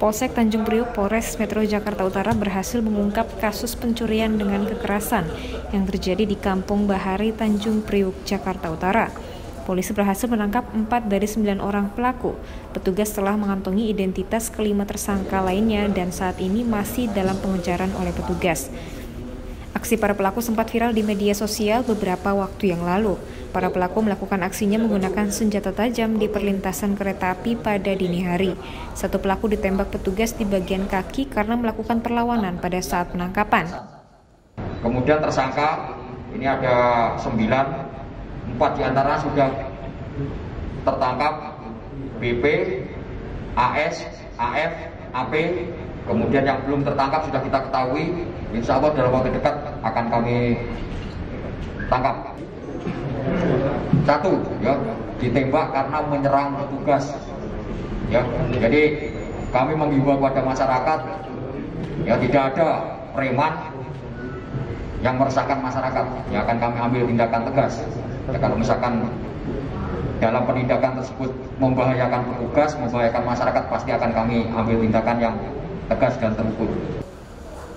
Polsek Tanjung Priuk Polres Metro Jakarta Utara berhasil mengungkap kasus pencurian dengan kekerasan yang terjadi di Kampung Bahari, Tanjung Priuk, Jakarta Utara. Polisi berhasil menangkap 4 dari 9 orang pelaku. Petugas telah mengantongi identitas kelima tersangka lainnya dan saat ini masih dalam pengejaran oleh petugas. Aksi para pelaku sempat viral di media sosial beberapa waktu yang lalu. Para pelaku melakukan aksinya menggunakan senjata tajam di perlintasan kereta api pada dini hari. Satu pelaku ditembak petugas di bagian kaki karena melakukan perlawanan pada saat penangkapan. Kemudian tersangka, ini ada 9, 4 diantara sudah tertangkap, BP, AS, AF, AP. Kemudian yang belum tertangkap sudah kita ketahui, insya Allah dalam waktu dekat akan kami tangkap. 1, ya, ditembak karena menyerang petugas. Ya, jadi kami menghimbau kepada masyarakat, ya tidak ada preman yang meresahkan masyarakat. Ya akan kami ambil tindakan tegas. Ya, kalau misalkan dalam penindakan tersebut membahayakan petugas, membahayakan masyarakat, pasti akan kami ambil tindakan yang tegas dan terukur.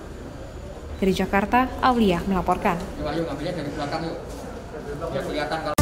Dari Jakarta, Aulia melaporkan. Yuk, ngambilnya dari belakang yuk. Biar kelihatan kalau